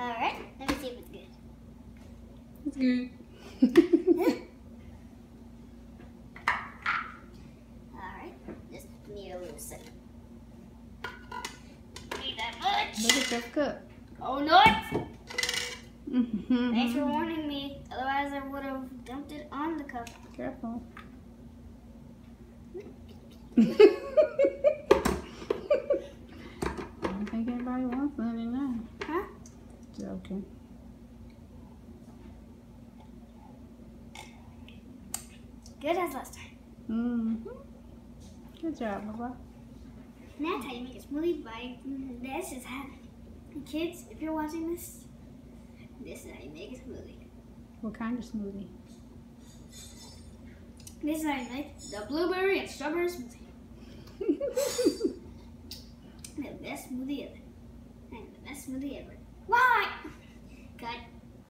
Alright, let me see if it's good. It's good. Alright, just need a little second. Need that much. Look at your cup. Oh, nuts! Mm-hmm. Thanks for warning me. Otherwise, I would have dumped it on the cup. Careful. I don't think anybody wants any now. Huh? Joking. Good as last time. Mm-hmm. Good job, Baba. And that's how you make a smoothie by this is how. Kids, if you're watching this, this is how you make a smoothie. What kind of smoothie? This is how you make the blueberry and strawberry smoothie. The best smoothie ever. And the best smoothie ever. Why? Cut.